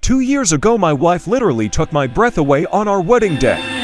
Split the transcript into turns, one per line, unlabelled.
2 years ago, my wife literally took my breath away on our wedding day.